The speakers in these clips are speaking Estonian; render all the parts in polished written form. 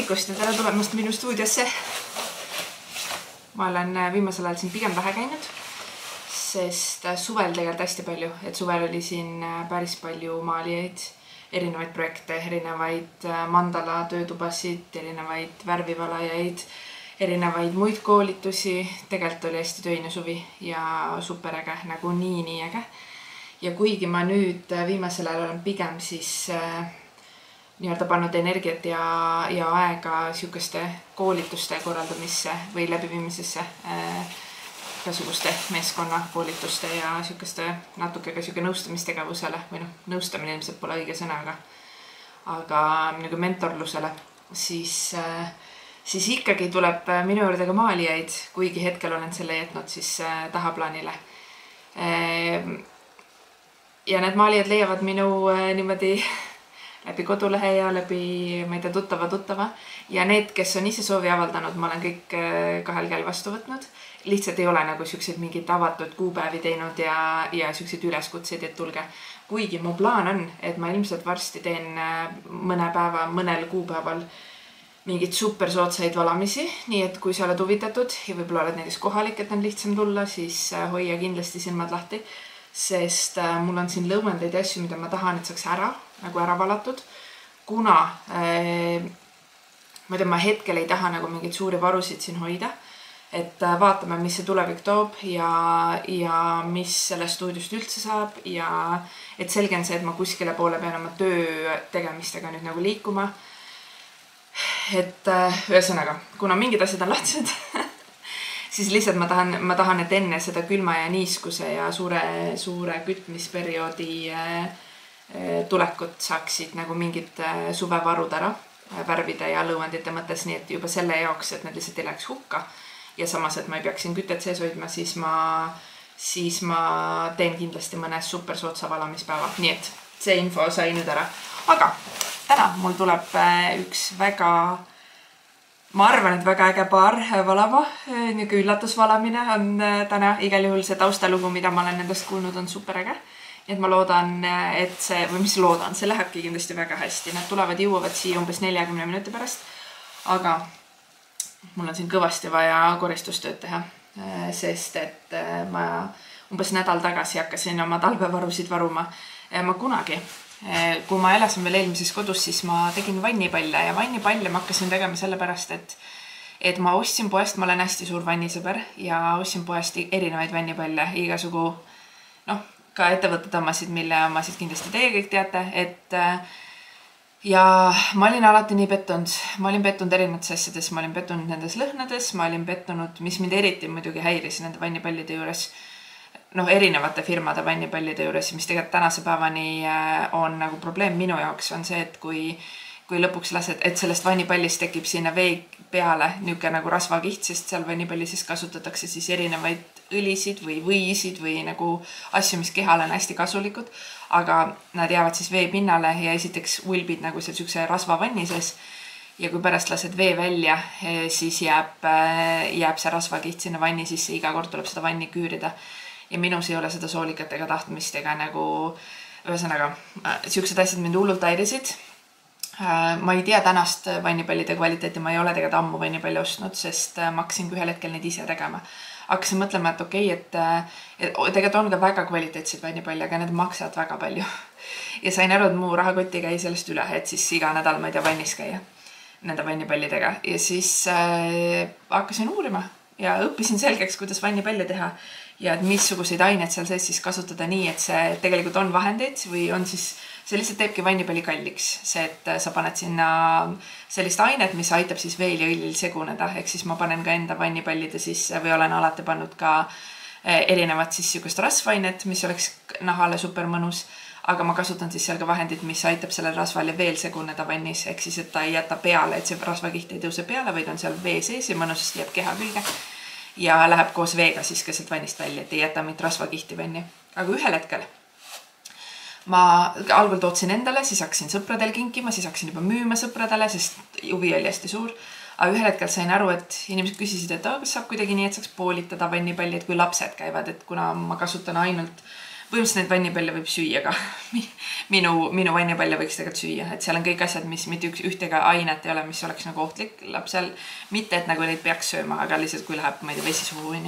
hommikust ja tere tulemast minu stuudiosse. Ma olen viimasel ajal siin pigem vähe käinud, sest suvel tegelikult hästi palju, et suvel oli siin päris palju maalijaid, erinevaid projekte, erinevaid mandala töötubasid, erinevaid värvivalajaid, erinevaid muid koolitusi. Tegelikult oli hästi töine suvi ja superäge, nagu nii äge. Ja kuigi ma nüüd viimasel ajal olen pigem siis nii-öelda pannud energiat ja aega sihukeste koolituste korraldamisse või läbiviimisesse, igasuguste meeskonna koolituste ja sihukeste natuke ka sihuke nõustamistegevusele või nõustamine ilmselt pole õige sõna, aga nagu mentorlusele, siis ikkagi tuleb minu juurde ka maalijaid, kuigi hetkel olen selle jätnud siis tahaplaanile. Ja need maalijad leiavad minu niimoodi läbi kodulehe ja läbi, ma ei tea, tuttava. Ja need, kes on ise soovi avaldanud, ma olen kõik kahel käel vastu võtnud. Lihtsalt ei ole nagu siukseid mingid avatud kuupäevi teinud ja siukseid üleskutseid, et tulge. Kuigi mu plaan on, et ma ilmselt varsti teen mõnel kuupäeval mingid super sootsaid valamisi. Nii et kui sa oled huvitatud ja võib-olla oled näiteks kohalik, et on lihtsam tulla, siis hoia kindlasti silmad lahti. Sest mul on siin lõuendeid ja asju, mida ma tahan, et saaks ära valatud. Kuna ma hetkel ei taha nagu mingeid suuri varusid siin hoida. Et vaatame, mis see tulevik toob ja mis sellest stuudiost üldse saab. Ja et selge on see, et ma kuskile poole pean oma töö tegemistega nüüd nagu liikuma. Et ühesõnaga, kuna mingid asjad on lahtised, siis lihtsalt ma tahan, et enne seda külma ja niiskuse ja suure kütmisperioodi tulekut saaksid nagu mingid suvevarud ära värvida ja lõuendite mõttes, nii et juba selle jaoks, et need lihtsalt ei läheks hukka. Ja samas, et ma ei peaks siin kütet sees hoidma, siis ma teen kindlasti mõne super sootsa valamispäeva. Nii et see info sai nüüd ära. Aga täna mul tuleb üks ma arvan, et väga äge paar valama. Niuke üllatusvalamine on täna. Igal juhul see taustalugu, mida ma olen nendest kuulnud, on super äge. Nii et ma loodan, et see lähebki kindlasti väga hästi. Nad jõuavad siia umbes 40 minuti pärast. Aga mul on siin kõvasti vaja koristustööd teha. Sest et ma umbes nädal tagasi hakkasin oma talvevarusid varuma. Ma kunagi, kui ma elasin veel eelmises kodus, siis ma tegin vannipalle ja vannipalle ma hakkasin tegema sellepärast, et ma ostsin poest, ma olen hästi suur vannisõber ja ostsin poest erinevaid vannipalle, igasugu, ka ettevõtted omasid, mille omasid kindlasti teie kõik teate, ja ma olin alati nii pettunud. Ma olin pettunud erinevates asjades, ma olin pettunud nendes lõhnades, ma olin pettunud, mis mind eriti muidugi häiris nende vannipallide juures, erinevate firmade vannipallide juures, mis tegelikult tänase päevani on nagu probleem minu jaoks, on see, et kui lõpuks lased, et sellest vannipallist tekib sinna vee peale niuke nagu rasvakiht, sest seal vannipallises kasutatakse siis erinevaid õlisid või võisid või nagu asju, mis kehale on hästi kasulikud, aga nad jäävad siis vee pinnale ja esiteks ulbid nagu seal siukse rasvavanni sees. Ja kui pärast lased vee välja, siis jääb see rasvakiht sinna vanni sisse, iga kord tuleb seda vanni küürida. Ja minus ei ole seda soolikat ega tahtmist ega nagu, ühesõnaga, siuksed asjad mind hullult häirisid. Ma ei tea tänast vannipallide kvaliteeti, ma ei ole tegelikult ammu vannipalle ostnud, sest ma hakkasin ühel hetkel neid ise tegema. Hakkasin mõtlema, et okei, et tegelikult on ka väga kvaliteetseid vannipalle, aga need maksavad väga palju. Ja sain aru, et mu rahakoti käi sellest üle, et siis iga nädal ma ei tea vannis käia nende vannipallidega. Ja siis hakkasin uurima ja õppisin selgeks, kuidas vannipalle teha. Ja et missuguseid aineid seal sees siis kasutada nii, et see tegelikult on vahendeid või on siis, see lihtsalt teebki vannipalli kalliks. See, et sa paned sinna sellist ainet, mis aitab siis veel ja õlil seguneda. Ehk siis ma panen ka enda vannipallide sisse või olen alati pannud ka erinevat siis siukest rasvainet, mis oleks nahale super mõnus. Aga ma kasutan siis seal ka vahendid, mis aitab sellel rasvale veel seguneda vannis. Ehk siis, et ta ei jäta peale, et see rasvakiht ei tõuse peale, vaid on seal vee sees ja mõnusasti jääb keha külge. Ja läheb koos veega siis keset vannist välja, et ei jäta mind rasvakihti vanni. Aga ühel hetkel ma algul tootsin endale, siis hakkasin sõpradel kinkima, siis hakkasin juba müüma sõpradele, sest huvi oli hästi suur. Aga ühel hetkel sain aru, et inimesed küsisid, et kas saab kuidagi nii, et saaks poolitada vannipalli, et kui lapsed käivad, et kuna ma kasutan ainult põhimõtteliselt neid vannipalle võib süüa ka. minu vannipalle võiks tegelikult süüa, et seal on kõik asjad, mis mitte ühtega ainet ei ole, mis oleks nagu ohtlik lapsel. Mitte, et nagu neid peaks sööma, aga lihtsalt kui läheb, ma ei tea, vesi suhu, on ju.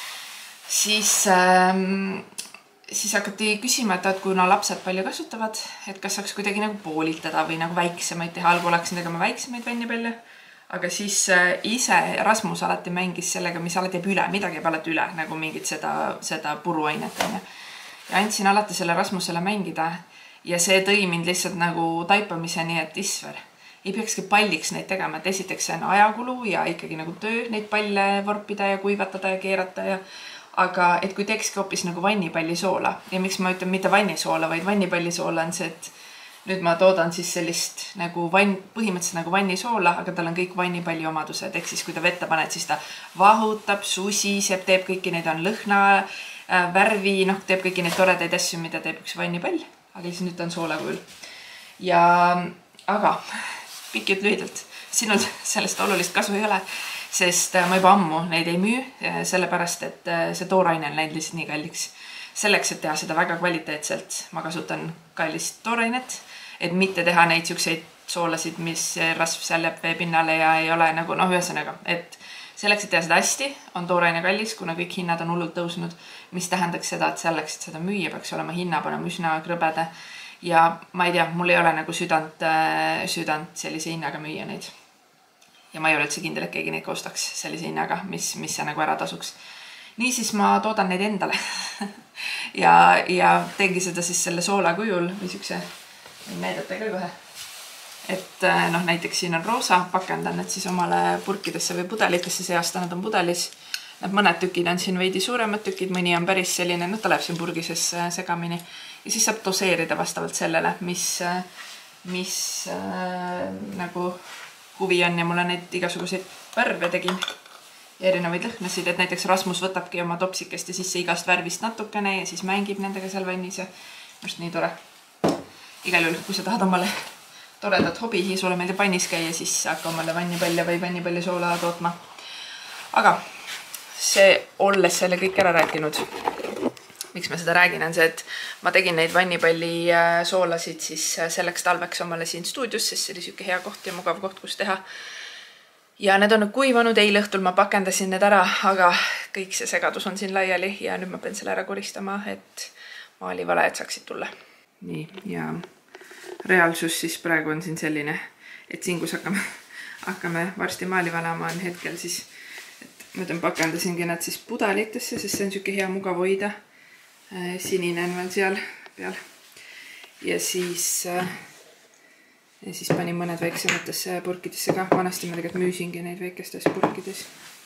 Siis hakati küsima, et kuna lapsed palju kasutavad, et kas saaks kuidagi nagu poolitada või nagu väiksemaid teha. Algul hakkasin tegema väiksemaid vannipalle, aga siis ise Rasmus alati mängis sellega, mis alati jääb üle, midagi jääb alati üle, nagu mingit seda puruainet. Ja andsin alati selle Rasmusele mängida ja see tõi mind lihtsalt nagu taipamiseni, et isver. Ei peakski palliks neid tegema, et esiteks see on ajakulu ja ikkagi nagu töö neid palle vorpida ja kuivatada ja keerata ja aga et kui teekski hoopis nagu vannipallisoola ja miks ma ütlen mitte vannisoola, vaid vannipallisoola on see, et nüüd ma toodan siis sellist nagu põhimõtteliselt nagu vannisoola, aga tal on kõik vannipalli omadused, ehk siis kui ta vette paned, siis ta vahutab, susiseb, teeb kõiki neid on lõhna, värvi, teeb kõiki neid toredaid asju, mida teeb üks vannipall, aga lihtsalt nüüd ta on soola kujul. Aga pikk jutt lühidalt, sinul sellest olulist kasu ei ole, sest ma juba ammu neid ei müü, sellepärast, et see tooraine on läinud lihtsalt nii kalliks. Selleks, et teha seda väga kvaliteetselt, ma kasutan kallist toorainet, et mitte teha neid siukseid soolasid, mis rasv seal jääb vee pinnale ja ei ole nagu, ühesõnaga, et selleks, et teha seda hästi, on tooraine kallis, kuna kõik hinnad on hullult tõusnud, mis tähendaks seda, et selleks, et seda müüa, peaks olema hinna panema üsna krõbede. Ja ma ei tea, mul ei ole nagu südant sellise hinnaga müüa neid. Ja ma ei ole üldse kindel, et keegi neid ostaks sellise hinnaga, mis see nagu ära tasuks. Nii siis ma toodan neid endale ja teengi seda siis selle soola kujul või siukse, võin näidata ka kohe. Et näiteks siin on roosa, pakendan need siis omale purkidesse või pudelitesse, see aasta nad on pudelis. Mõned tükid on siin veidi suuremad tükid, mõni on päris selline, ta läheb siin purgises segamini. Ja siis saab doseerida vastavalt sellele, mis nagu huvi on ja mulle neid igasuguseid värve tegin ja erinevaid lõhnasid, et näiteks Rasmus võtabki oma topsikest ja sisse igast värvist natukene ja siis mängib nendega seal vannis ja just nii tore. Igal juhul, kui sa tahad omale toredat hobi ja sulle meeldib vannis käia, siis hakka omale vannipalle või vannipallisoola tootma. Aga see, olles selle kõik ära rääkinud, miks ma seda räägin, on see, et ma tegin neid vannipallisoolasid siis selleks talveks omale siin stuudios, sest see oli siuke hea koht ja mugav koht, kus teha. Ja need on kuivanud, eile õhtul ma pakendasin need ära, aga kõik see segadus on siin laiali ja nüüd ma pean selle ära koristama, et maalivalajad saaksid tulla. Nii, ja reaalsus siis praegu on siin selline, et siin, kus hakkame varsti maali valama, on hetkel siis, et ma pakendasingi nad siis pudelitesse, sest see on siuke hea mugav hoida. Sinine on veel seal peal. Ja siis panin mõned väiksematesse purkidesse ka. Vanasti ma tegelikult müüsingi neid väikestes purkides.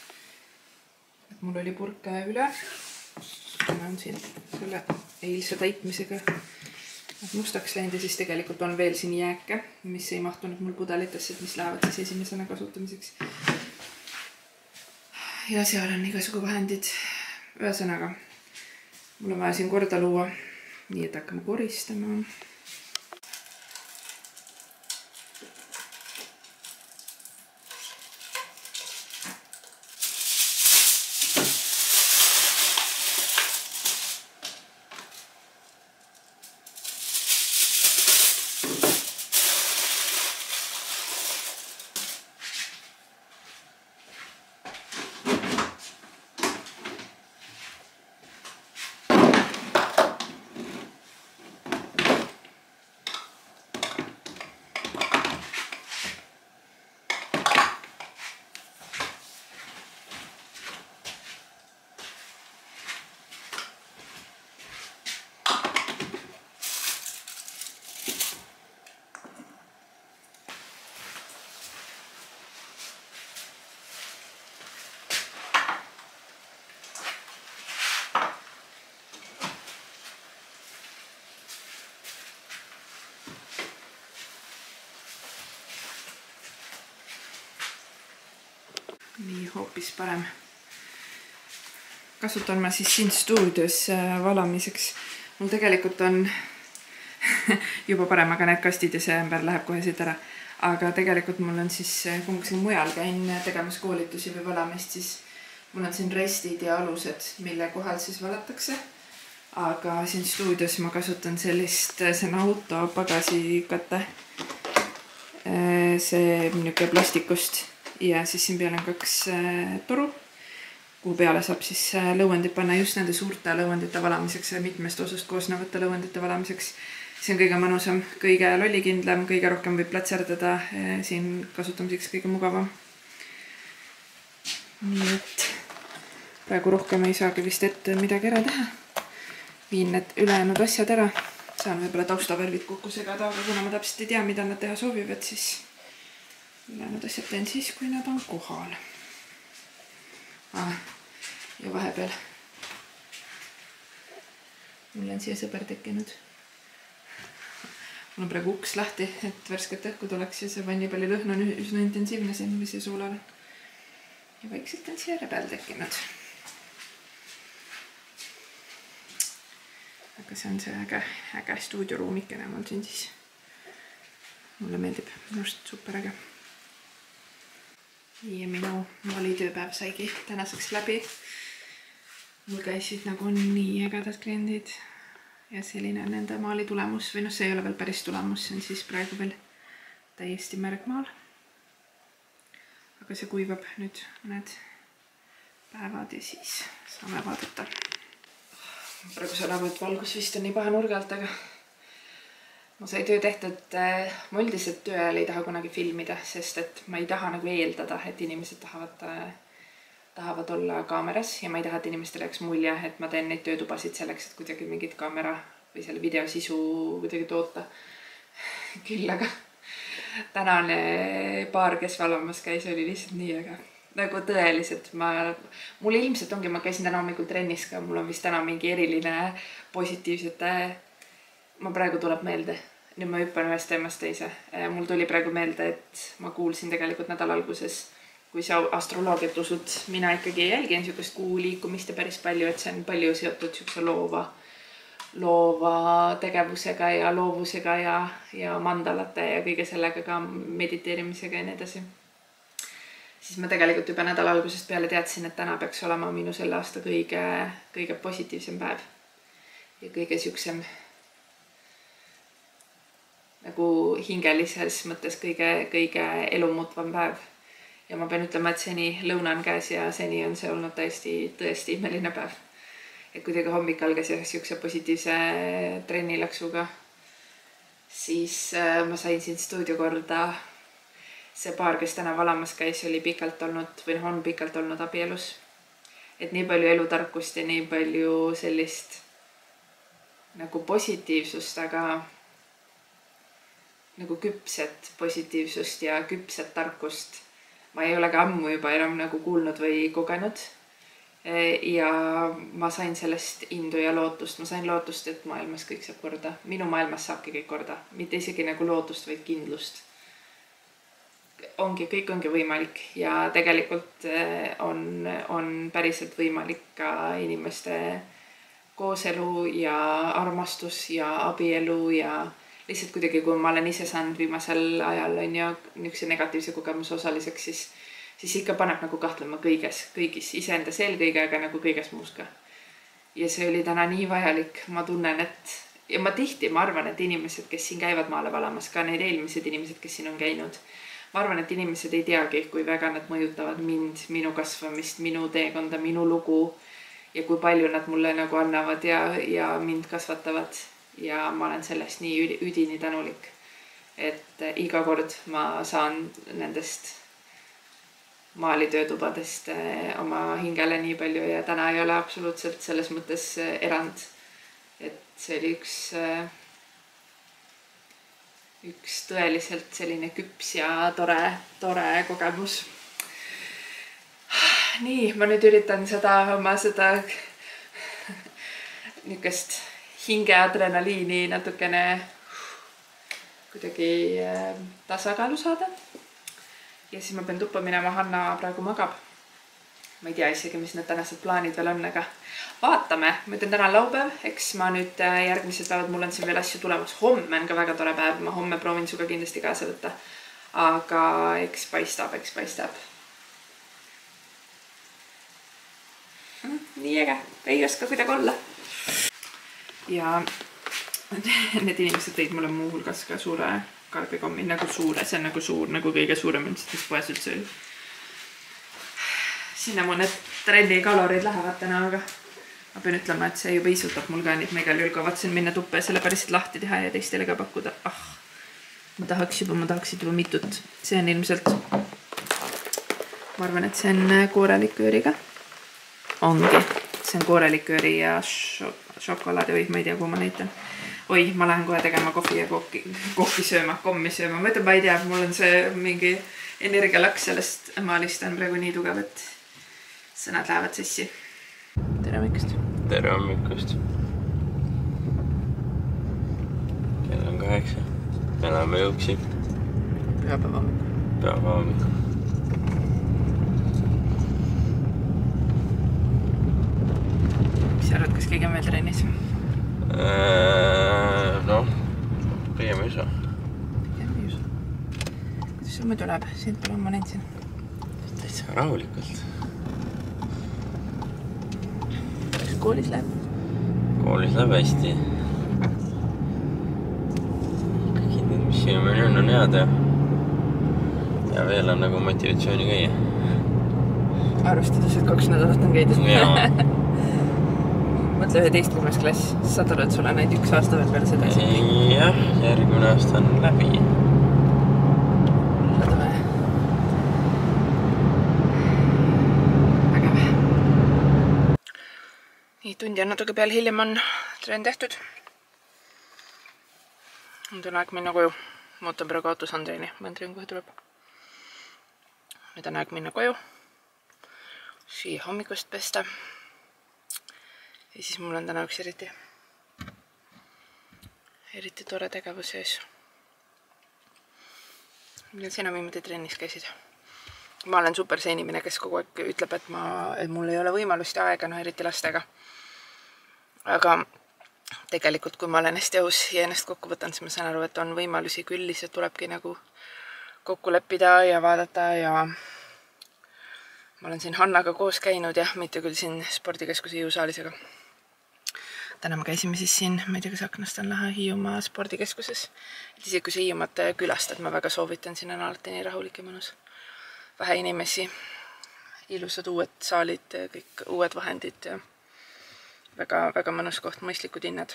Mul oli purke üle. Ma on siin selle eilse täitmisega mustaks läinud ja siis tegelikult on veel siin jääke, mis ei mahtunud mul pudelitesse, mis lähevad siis esimesena kasutamiseks. Ja seal on igasugu vahendid. Ühesõnaga, mul on vaja siin korda luua, nii et hakkame koristama. Nii hoopis parem. Kasutan ma siis siin stuudios valamiseks. Mul tegelikult on juba parem, aga need kastid ja see ümber läheb kohe siit ära. Aga tegelikult mul on siis, kui ma siin mujal käin tegemas koolitusi või valamist, siis mul on siin restid ja alused, mille kohal siis valatakse. aga siin stuudios ma kasutan sellist, see on auto pagasikate. See niuke plastikust ja siis siin peal on 2 toru, kuhu peale saab siis lõuendid panna just nende suurte lõuendite valamiseks ja mitmest osast koosnevate lõuendite valamiseks. See on kõige mõnusam, kõige lollikindlam, kõige rohkem võib platserdada, siin kasutamiseks kõige mugavam. Nii et praegu rohkem ei saagi vist ette midagi ära teha. Viin need ülejäänud asjad ära. Saan võib-olla taustavärvid kokku segada, aga kuna ma täpselt ei tea, mida nad teha soovivad, siis ülejäänud asjad teen siis, kui nad on kohal. Ja vahepeal mul on siia sõber tekkinud. Mul on praegu uks lahti, et värsket õhku tuleks ja see vannipalli lõhn on üsna intensiivne siin või see suulal. Ja vaikselt on siia rebel tekkinud. Aga see on see äge stuudioruumikene mul siin siis. Mulle meeldib, minust super äge. Ja minu maalitööpäev saigi tänaseks läbi. Mul käisid nagu nii ägedad kliendid. Ja selline on nende maali tulemus. Või see ei ole veel päris tulemus, see on siis praegu veel täiesti märgmaal. Aga see kuivab nüüd mõned päevad ja siis saame vaadata. Praegu see olema, et valgus vist on nii paha nurga alt, aga ma sai töö tehtud. Ma üldiselt töö ajal ei taha kunagi filmida, sest et ma ei taha nagu eeldada, et inimesed tahavad olla kaameras ja ma ei taha, et inimestele jääks mulje, et ma teen neid töötubasid selleks, et kuidagi mingit kaamera või selle videosisu kuidagi toota. Küll, aga tänane paar, kes valamas käis, oli lihtsalt nii äge. Nagu tõeliselt, mul ilmselt ongi, ma käisin täna hommikul trennis ka, mul on vist täna mingi eriline positiivsete, ma praegu tuleb meelde, nüüd ma hüppan ühest teemast teise. Mul tuli praegu meelde, et ma kuulsin tegelikult nädala alguses, kui sa astroloogiat usud, mina ikkagi jälgin niisugust kuu liikumist ja päris palju, et see on palju seotud niisuguse loova tegevusega ja loovusega ja mandalate ja kõige sellega ka mediteerimisega ja nii edasi. Siis ma tegelikult juba nädala algusest peale teadsin, et täna peaks olema minu selle aasta kõige positiivsem päev ja kõige siuksem nagu hingelises mõttes kõige elumuutvam päev. Ja ma pean ütlema, et seni lõuna on käes ja seni on see olnud tõesti imeline päev. Et kuidagi hommik algas siukse positiivse trennilaksuga, siis ma sain siin stuudio korda. See paar, kes täna valamas käis, oli pikalt olnud või on pikalt olnud abielus. Et nii palju elutarkust ja nii palju sellist nagu positiivsust, aga nagu küpset positiivsust ja küpset tarkust ma ei ole ka ammu juba enam nagu kuulnud või kogenud. Ja ma sain sellest indu ja lootust. Ma sain lootust, et maailmas kõik saab korda. Minu maailmas saabki kõik korda. Mitte isegi nagu lootust, vaid kindlust. Kõik ongi võimalik ja tegelikult on päriselt võimalik ka inimeste kooselu ja armastus ja abielu ja lihtsalt kuidagi, kui ma olen ise saanud viimasel ajal on ja niisuguse negatiivse kogemuse osaliseks, siis ikka paneb nagu kahtlema kõigis iseendas eelkõige, aga nagu kõiges muus ka. Ja see oli täna nii vajalik, ma tunnen, et ja ma arvan, et inimesed, kes siin käivad maale valamas, ka need eelmised inimesed, kes siin on käinud, ma arvan, et inimesed ei teagi, kui väga nad mõjutavad mind, minu kasvamist, minu teekonda, minu lugu ja kui palju nad mulle nagu annavad ja mind kasvatavad ja ma olen sellest nii üdini tänulik, et iga kord ma saan nendest maalitöötubadest oma hingele nii palju ja täna ei ole absoluutselt selles mõttes erand, et see oli üks tõeliselt selline küps ja tore kogemus. Nii, ma nüüd üritan oma niisugust hingeadrenaliini natukene kuidagi tasakaalu saada. Ja siis ma pean tuppa minema, Hanna praegu magab. Ma ei tea isegi, mis need tänased plaanid veel on, aga vaatame. Ma ütlen täna laupäev, eks ma nüüd järgmised päevad, mul on siin veel asju tulemas. Homme on ka väga tore päev, ma homme proovin suga kindlasti kaasa võtta. Aga eks paistab. Nii äge, ei oska kuidagi olla. ja need inimesed tõid mulle muu hulgas ka suure karbikommi, nagu suure, see on nagu suur, nagu kõige suurem ilmselt, mis poes üldse oli. Sinna mu need trenni kalorid lähevad täna, aga ma pean ütlema, et see juba isutab mul ka, nii et ma igal juhul kavatsen minna tuppe ja selle päriselt lahti teha ja teistele ka pakkuda. Ma tahaksid juba mitut. See on ilmselt, ma arvan, et see on koorelikööriga. Ongi. See on koorelikööri ja šokolaadi, oi, ma ei tea, kuhu ma näitan. Oi, ma lähen kohe tegema kohvi ja kohvi sööma, kommi sööma. Ma ütlen, ma ei tea, mul on see mingi energialaks sellest maalist on praegu nii tugev, et sõnad lähevad sissi. Tere hommikust. Tere hommikust. Kell on 8. Me läheme jõuksi. Pühapäeva hommikul. Pühapäeva hommikul. Mis sa arvad, kas keegi on veel trennis? Noh, pigem ei usu. Pigem ei usu. Kuidas sul muidu läheb? Sind pole ma näinud siin. Täitsa rahulikult. Kas koolis läheb? Koolis läheb hästi. Kõik need, mis siiamaani on head ja veel on nagu motivatsiooni käia. Arvestades, et 2 nädalat on käidud. Jaa. Mõtle 11. klass. Saad aru, et sul on näid 1 aasta veel peale seda asi? Jah, järgmine aasta on läbi. Lõdame. Väga vähe. Nii, tundi on natuke peal hiljem on trenn tehtud. Nüüd on aeg minna koju. Ma ootan praegu autos Andreini. Andrein kohe tuleb. Nüüd on aeg minna koju. Siia hommikust pesta. Ja siis mul on täna üks eriti tore tegevus ees. Millal sina viimati trennis käisid? Ma olen super see inimene, kes kogu aeg ütleb, et mul ei ole võimalust ja aega, eriti lastega. Aga tegelikult, kui ma olen hästi aus ja ennast kokku võtan, siis ma saan aru, et on võimalusi küll, lihtsalt tulebki nagu kokku leppida ja vaadata ja ma olen siin Hannaga koos käinud ja mitte küll siin spordikeskuse jõusaalisega. Täna me käisime siis siin, ma ei tea, kas aknast on näha Hiiumaa spordikeskuses. Et isegi kui see Hiiumaat külastad, ma väga soovitan, siin on alati nii rahulik ja mõnus. Vähe inimesi, ilusad uued saalid, kõik uued vahendid ja väga mõnus koht, mõistlikud hinnad.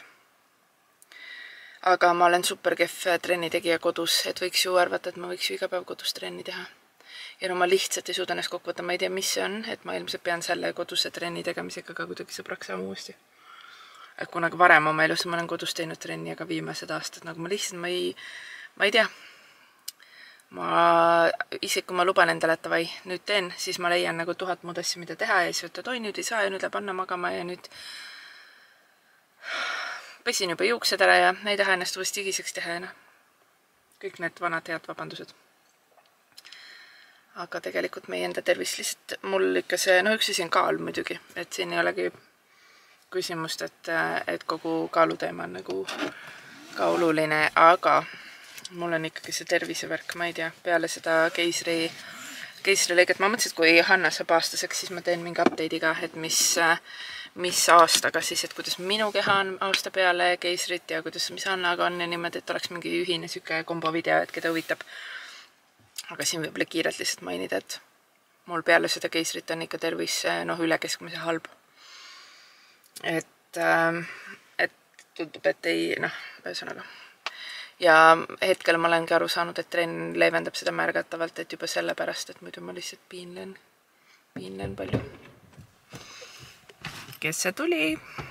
Aga ma olen super kehv trennitegija kodus, et võiks ju arvata, et ma võiks ju iga päev kodus trenni teha. Ja no ma lihtsalt ei suuda ennast kokku võtta, ma ei tea, mis see on, et ma ilmselt pean selle koduse trenni tegemisega ka kuidagi sõbraks saama uuesti. Et kunagi varem oma elus ma olen kodus teinud trenni, aga viimased aastad, nagu ma lihtsalt, ma ei tea. Isegi kui ma luban endale, et vai, nüüd teen, siis ma leian nagu 1000 muud asja, mida teha ja siis võtta, oi, nüüd ei saa ja nüüd läheb Anna magama ja nüüd pesin juba juuksed ära ja ei taha ennast uuesti higiseks teha ja kõik need vanad head vabandused. Aga tegelikult meie enda tervis lihtsalt mul ikka see, üks asi on kaal muidugi, et siin ei olegi küsimust, et kogu kaaluteema on nagu ka oluline, aga mul on ikkagi see tervisevärk, ma ei tea, peale seda keisrilõiget. Ma mõtlesin, et kui Hanna saab aastaseks, siis ma teen mingi update'iga, et mis aastaga siis, et kuidas minu keha on aasta peale keisrit ja kuidas mis Hannaga on ja niimoodi, et oleks mingi ühine süke kombovideo, et keda huvitab. Aga siin võib-olla kiirelt lihtsalt mainida, et mul peale seda keisrit on ikka tervis üle keskmise halb. Et tundub, et ei, ühesõnaga. Ja hetkel ma olengi aru saanud, et trenn leevendab seda märgatavalt, et juba sellepärast, et muidu ma lihtsalt piinlen palju. Kes see tuli?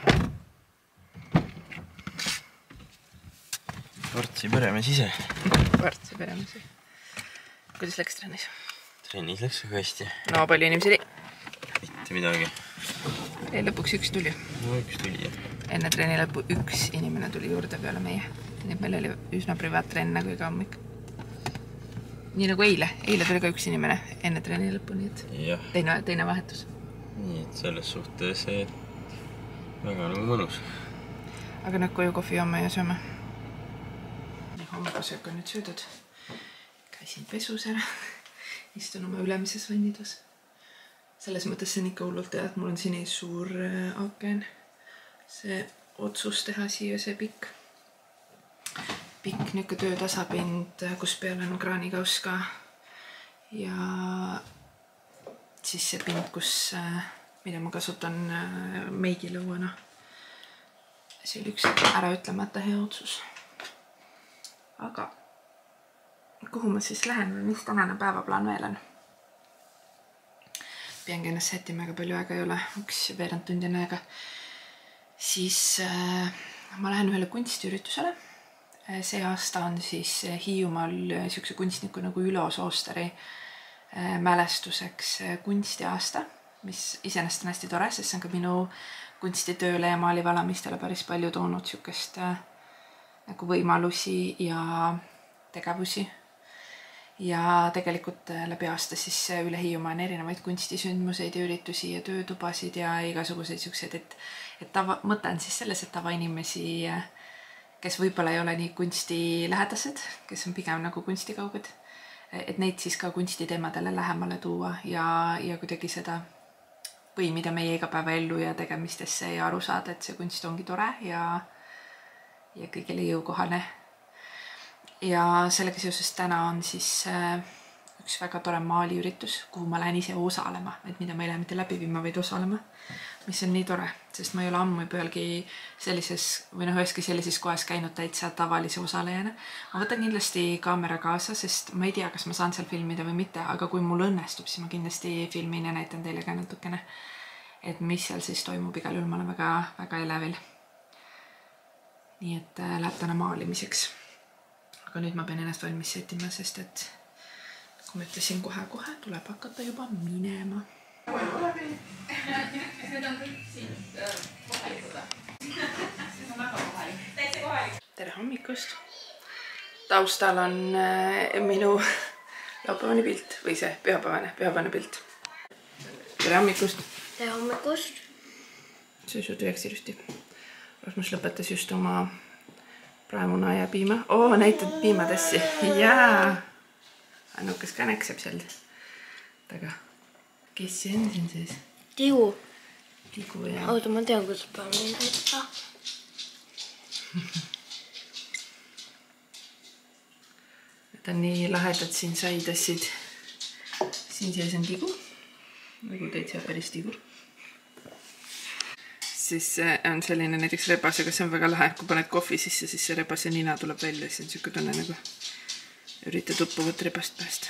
Vartsi peremees ise. Vartsi peremees. Kuidas läks trennis? Trennis läks väga hästi. No palju inimesi oli? Mitte midagi. Lõpuks üks tuli. No üks tuli, jah. Enne trenni lõppu üks inimene tuli juurde peale meie. Nii et meil oli üsna privaattrenn nagu iga hommik. Nii nagu eile. Eile tuli ka üks inimene enne trenni lõppu, nii et teine vahetus. Nii et selles suhtes väga nagu mõnus. Aga nüüd koju kohvi joome ja sööme. Nii hommikusöök on nüüd söödud. Käisin pesus ära. Istun oma ülemises vannidus. Selles mõttes see on ikka hullult hea, et mul on siin suur aken. See otsus teha siia see pikk niisugune töötasapind, kus peal on kraanikauss ka. Ja siis see pind, mida ma kasutan meigilõuana. See oli üks äraütlemata hea otsus. Aga kuhu ma siis lähen või mis tänane päevaplaan veel on? Peangi ennast sättima, aga palju aega ei ole, üks veerand tundi on aega. Siis ma lähen ühele kunstiüritusele. See aasta on siis Hiiumaal siukse kunstniku nagu Ülo Soosteri mälestuseks kunstiaasta, mis iseenesest on hästi tore, sest see on ka minu kunstitööle ja maalivalamistele päris palju toonud siukest nagu võimalusi ja tegevusi. Ja tegelikult läbi aasta siis üle Hiiumaa on erinevaid kunstisündmuseid ja üritusi ja töötubasid ja igasuguseid siukseid, et mõte on siis selles, et tavainimesi, kes võib-olla ei ole nii kunstilähedased, kes on pigem nagu kunstikauged, et neid siis ka kunstiteemadele lähemale tuua ja kuidagi seda põimida meie igapäevaellu ja tegemistesse ja aru saada, et see kunst ongi tore ja kõigile jõukohane. Ja sellega seoses täna on siis üks väga tore maaliüritus, kuhu ma lähen ise osalema, et mida ma ei lähe mitte läbi viima, vaid osalema, mis on nii tore, sest ma ei ole ammu ühelgi sellises või üheski sellises kohas käinud täitsa tavalise osalejana. Ma võtan kindlasti kaamera kaasa, sest ma ei tea, kas ma saan seal filmida või mitte, aga kui mul õnnestub, siis ma kindlasti filmin ja näitan teile ka natukene, et mis seal siis toimub. Igal juhul ma olen väga elevil. Nii et läheb täna maalimiseks. Aga nüüd ma pean ennast valmis sättima, sest et kui ma ütlesin kohe tuleb hakata juba minema. Need on kõik siin kohalikud. See on väga kohalik. Täitsa kohalik. Tere hommikust. Taustal on minu laupäevane pilt või see pühapäevane pilt. Tere hommikust. Tere hommikust. See su tööks ilusti. Rasmus lõpetas just oma praemuna ja piima. Näitad piimadessi. Jaa. Annukas ka näkseb seal taga. Kes see on siin sees? Tigu. Tigu, jah. Oota, ma tean, kuidas peame näidata. Need on nii lahedad siin saidassid. Siin sees on tigu. Nagu täitsa päris tigu. Siis on selline näiteks rebasega, see on väga lahe. Kui paned kohvi sisse, siis see rebase nina tuleb välja. See on siuke tunne nagu üritad uppuvat rebast päästa.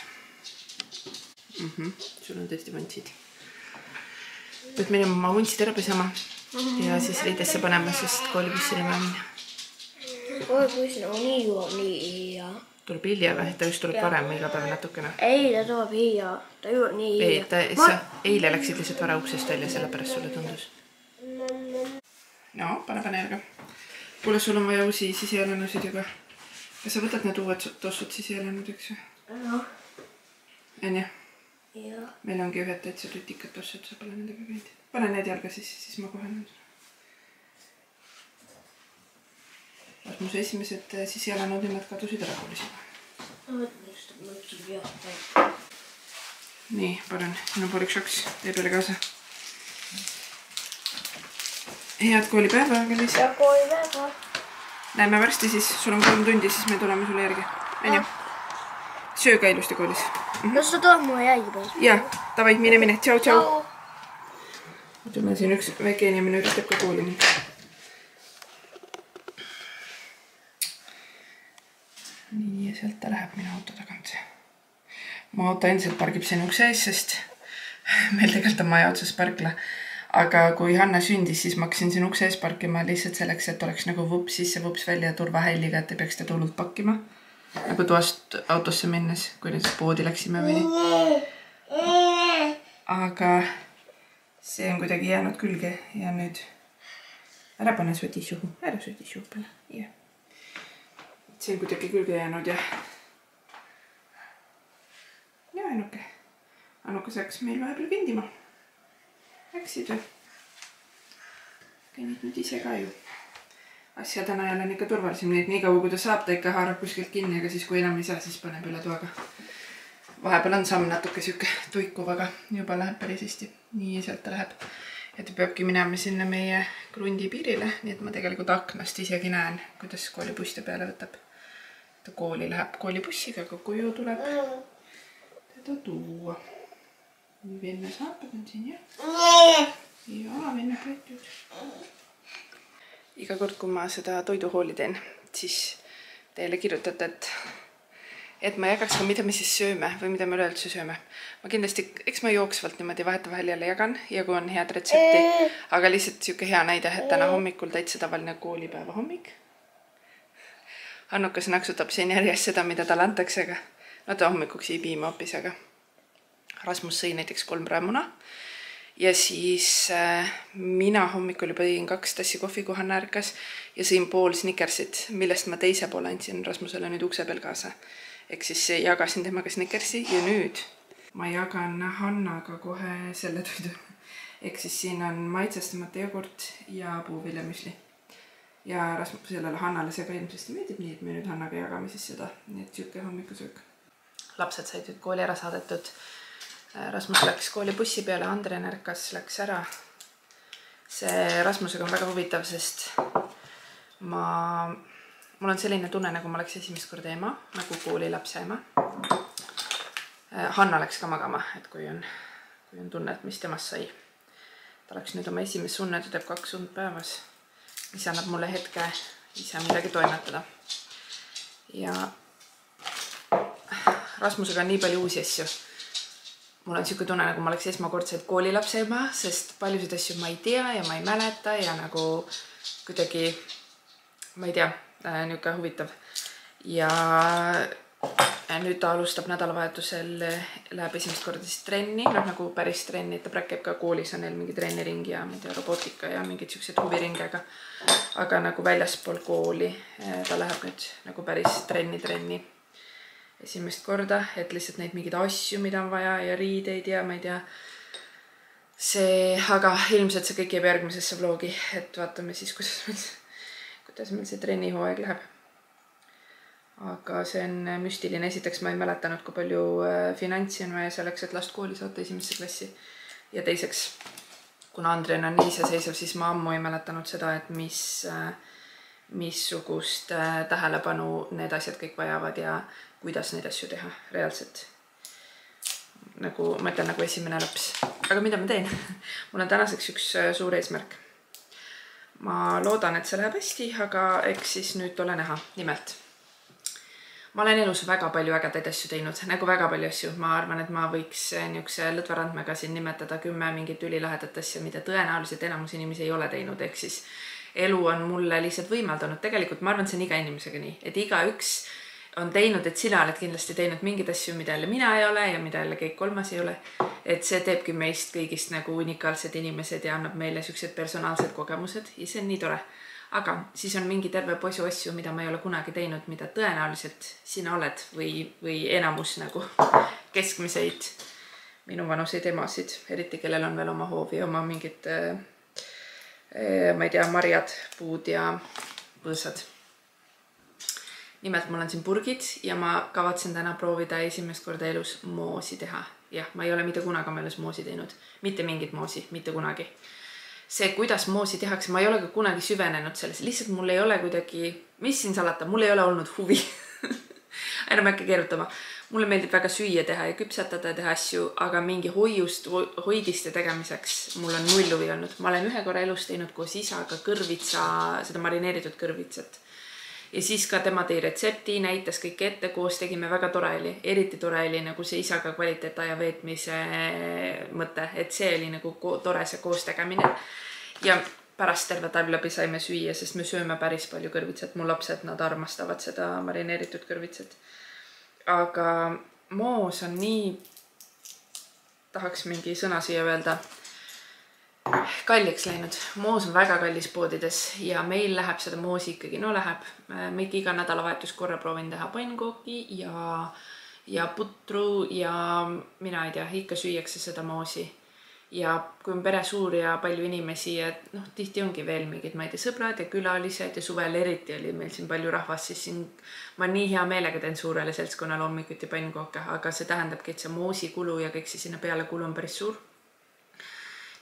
Sul on tõesti vuntsid. Pead minema oma vuntsid ära pesama ja siis riidesse panema, sest koolibussile ma minna. Koolibussile on nii juhab nii hea. Tuleb hilja või? Ta just tuleb varem iga päev natukene. Ei, ta tuleb hea. Ta juhab nii hea. Sa eile läksid lihtsalt vara uksest välja, sellepärast sulle tundus. No, pane järga. Kuule, sul on vaja uusi sisejalanusid juba. Kas sa võtad need uued tossud sisejalanud, eks ju? Noh. On jah? Jah. Meil ongi ühed täitsa tutikad tossud, sa pole nendega käinud. Pane need jalga siis ma kohe nüüd. Rasmuse esimesed sisejalanud nimelt kadusid ära koolis juba. Nii, palun. Minu pooliks šoks. Tee peale kaasa. Head koolipäeva, kallis. Ja koolipäeva. Näeme varsti siis. Sul on 3 tundi, siis me tuleme sulle järgi. On ju? Söö ka ilusti koolis. Kas sa tuleb mulle järgi päris? Jaa, tavai, mine. Tšau. Meil siin üks väike inimene üritab ka kooli minna. Nii, ja sealt ta läheb minu auto tagant. Mu auto endiselt pargib siin ukse ees, sest meil tegelikult on maja otsas parkla. Aga kui Hanna sündis, siis ma hakkasin siin ukse ees parkima lihtsalt selleks, et oleks nagu vups sisse, vups välja turvahälliga, et ei peaks teda hullult pakkima. Nagu toast autosse minnes, kui nüüd poodi läksime või nii. Aga see on kuidagi jäänud külge ja nüüd ära pane su tissuhu. Ära su tissuhu pane. Yeah. See on kuidagi külge jäänud ja Annuke. Annukas hakkas meil vahepeal kõndima. Läksid või? Kõnnid nüüd ise ka ju. Asja täna jälle on ikka turvalisem, nii et nii kaua kui ta saab, ta ikka haarab kuskilt kinni, aga siis kui enam ei saa, siis paneb üle toaga. Vahepeal on samm natuke siuke tuikuv, aga juba läheb päris hästi. Nii sealt ta läheb. et peabki minema sinna meie krundi piirile, nii et ma tegelikult aknast isegi näen, kuidas koolibuss ta peale võtab. Ta kooli läheb koolibussiga, aga koju tuleb teda tuua. Venna saapad on siin, jah? Jaa, venna võetud. Iga kord, kui ma seda toiduhooli teen, siis teile kirjutate, et ma jagaks ka, mida me siis sööme või mida me üleüldse sööme. Ma kindlasti, eks ma jooksvalt niimoodi vahetevahel jälle jagan ja kui on head retsepti, aga lihtsalt siuke hea näide, et täna hommikul täitsa tavaline koolipäeva hommik. Annukas naksutab siin järjest seda, mida talle antakse, aga no ta hommikuks ei piima hoopis, aga Rasmus sõi näiteks 3 räämuna. Ja siis mina hommikul juba tõin 2 tassi kohvi, kui Hanna ärkas ja sõin pool Snickersit, millest ma teise poole andsin Rasmusele nüüd ukse peal kaasa. Ehk siis jagasin temaga Snickersi ja nüüd ma jagan Hannaga kohe selle toidu. Ehk siis siin on maitsestamata jogurt ja puuviljamüsli. Ja Rasmusele Hannale see ka ilmsesti meeldib, nii et me nüüd Hannaga jagame siis seda. Nii et siuke hommikusöök. Lapsed said nüüd kooli ära saadetud. Rasmus läks kooli bussi peale, Andren ärkas, läks ära. See Rasmusega on väga huvitav, sest mul on selline tunne, nagu ma oleks esimest korda ema, nagu kooli lapse ema. Hanna läks ka magama, et kui on tunne, et mis temast sai. Ta läks nüüd oma esimest unne, ta teeb 2 und päevas, mis annab mulle hetke ise midagi toimetada. Ja Rasmusega on nii palju uusi asju. Mul on siuke tunne, nagu ma oleks esmakordselt koolilapse ema, sest paljusid asju ma ei tea ja ma ei mäleta ja nagu kuidagi, ma ei tea, niuke huvitav. Ja nüüd ta alustab nädalavahetusel, läheb esimest korda siis trenni, nagu päris trenni, et ta käib ka koolis, on neil mingi trenniring ja robootika ja mingid siuksed huviringega. Aga nagu väljaspool kooli ta läheb nüüd nagu päris trenni. Esimest korda, et lihtsalt neid mingeid asju, mida on vaja ja riideid ja ma ei tea. Aga ilmselt see kõik jääb järgmisesse vlogi, et vaatame siis, kuidas meil see trennihooaeg läheb. Aga see on müstiline. Esiteks ma ei mäletanud, kui palju finantsi on vaja selleks, et last kooli saata esimesse klassi. Ja teiseks, kuna Andren on iseseisev, siis ma ammu ei mäletanud seda, et missugust tähelepanu need asjad kõik vajavad ja kuidas neid asju teha reaalselt. Nagu, ma ütlen nagu esimene laps. Aga mida ma teen? Mul on tänaseks üks suur eesmärk. Ma loodan, et see läheb hästi, aga eks siis nüüd ole näha. Nimelt, ma olen elus väga palju ägedaid asju teinud, nagu väga palju asju. Ma arvan, et ma võiks niukse lõtvarandmega siin nimetada 10 mingit ülilahedat asja, mida tõenäoliselt enamus inimesi ei ole teinud. Ehk siis elu on mulle lihtsalt võimaldanud. Tegelikult ma arvan, see on iga inimesega nii, et iga üks on teinud, et sina oled kindlasti teinud mingeid asju, mida jälle mina ei ole ja mida jälle kõik kolmas ei ole. Et see teebki meist kõigist nagu unikaalsed inimesed ja annab meile siuksed personaalsed kogemused ja see on nii tore. Aga siis on mingi terve poisu asju, mida ma ei ole kunagi teinud, mida tõenäoliselt sina oled või enamus nagu keskmiseid minu vanuseid emasid, eriti kellel on veel oma hoovi, oma mingid, ma ei tea, marjad, puud ja põõsad. Nimelt mul on siin purgid ja ma kavatsen täna proovida esimest korda elus moosi teha. Jah, ma ei ole mitte kunagi oma elus moosi teinud. Mitte mingit moosi, mitte kunagi. See, kuidas moosi tehakse, ma ei ole ka kunagi süvenenud selles. Lihtsalt mul ei ole kuidagi, mis siin salata, mul ei ole olnud huvi. Enam äkki keerutama. Mulle meeldib väga süüa teha ja küpsetada ja teha asju, aga mingi hoidiste tegemiseks mul on null huvi olnud. Ma olen ühe korra elus teinud koos isaga kõrvitsa, seda marineeritud kõrvitsat. Ja siis ka tema tõi retsepti, näitas kõik ette, koos tegime väga tore oli. Eriti tore oli nagu see isaga kvaliteetaja veetmise mõte, et see oli nagu tore see koos tegemine. Ja pärast terve talv läbi saime süüa, sest me sööme päris palju kõrvitsat. Mu lapsed, nad armastavad seda marineeritud kõrvitsat. Aga moos on nii, tahaks mingi sõna siia öelda, kalliks läinud. Moos on väga kallis poodides ja meil läheb seda moosi ikkagi, no läheb. Ma ikka iga nädalavahetus korra proovin teha pannkooki ja putru ja mina ei tea, ikka süüakse seda moosi. Ja kui on pere suur ja palju inimesi, et tihti ongi veel mingid, ma ei tea, sõbrad ja külalised ja suvel eriti oli meil siin palju rahvast, siis siin ma nii hea meelega teen suurele seltskonnale hommikuti pannkooke, aga see tähendabki, et see moosi kulu ja kõik see sinna peale kulu on päris suur.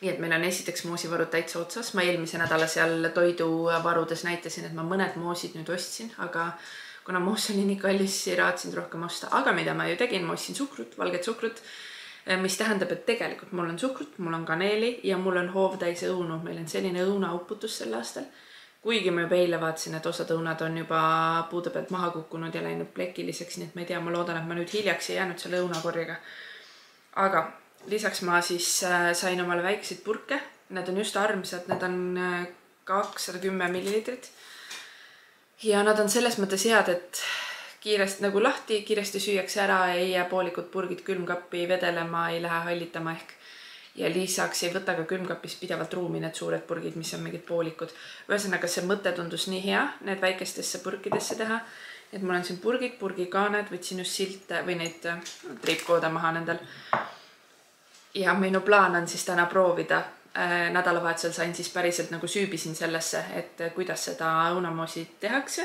nii et meil on esiteks moosivarud täitsa otsas. Ma eelmise nädala seal toiduvarudes näitasin, et ma mõned moosid nüüd ostsin, aga kuna moos oli nii kallis, ei raatsinud rohkem osta. Aga mida ma ju tegin, ma ostsin suhkrut, valget suhkrut, mis tähendab, et tegelikult mul on suhkrut, mul on kaneeli ja mul on hoovtäis õunu. Meil on selline õunauputus sel aastal. Kuigi ma juba eile vaatasin, et osad õunad on juba puude pealt maha kukkunud ja läinud plekiliseks, nii et ma ei tea, ma loodan, et ma nüüd hiljaks ei jäänud selle õunakorjaga. Aga lisaks ma siis sain omale väikseid purke. Need on just armsad, need on 210 millilitrit. Ja nad on selles mõttes head, et kiiresti nagu lahti, kiiresti süüakse ära, ei jää poolikud purgid külmkappi vedelema, ei lähe hallitama ehk. Ja lisaks ei võta ka külmkapis pidevalt ruumi need suured purgid, mis on mingid poolikud. Ühesõnaga see mõte tundus nii hea, need väikestesse purkidesse teha. Et mul on siin purgid, purgikaaned, võtsin just silte või neid triipkoode maha nendel. Ja minu plaan on siis täna proovida. Nädalavahetusel sain siis päriselt nagu süübisin sellesse, et kuidas seda õunamoosi tehakse.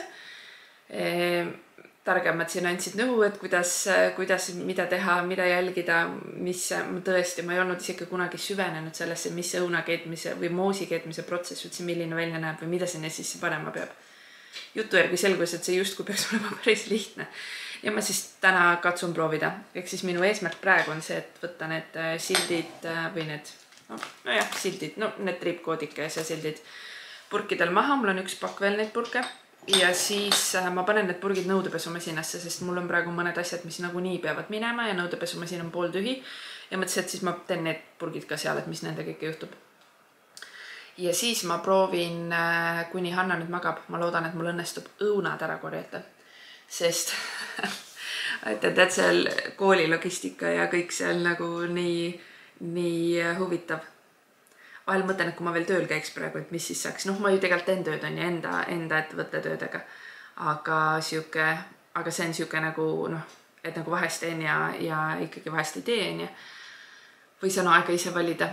Targemad siin andsid nõu, et kuidas, mida teha, mida jälgida, tõesti, ma ei olnud isegi kunagi süvenenud sellesse, mis see õunakeetmise või moosi keetmise protsess üldse milline välja näeb või mida sinna sisse panema peab. Jutu järgi selgus, et see justkui peaks olema päris lihtne. Ja ma siis täna katsun proovida. Ehk siis minu eesmärk praegu on see, et võtta need sildid või need, sildid, need triipkoodikes ja sildid purkidel maha. Mul on üks pakk veel neid purke. Ja siis ma panen need purgid nõudepesumasinasse, sest mul on praegu mõned asjad, mis nagu nii peavad minema ja nõudepesumasin on pooltühi. Ja mõtlesin, et siis ma teen need purgid ka seal, et mis nende kõike juhtub. Ja siis ma proovin, kuni Hanna nüüd magab, ma loodan, et mul õnnestub õunad ära korjata. Sest tead seal kooli logistika ja kõik seal nagu nii huvitav. Vahel mõtlen, et kui ma veel tööl käiks praegu, et mis siis saaks. Ma ju tegelikult teen tööd on ja enda ettevõtte töödega. Aga see on siuke nagu, et nagu vahest teen ja ikkagi vahest ei teen. Või saan aega ise valida.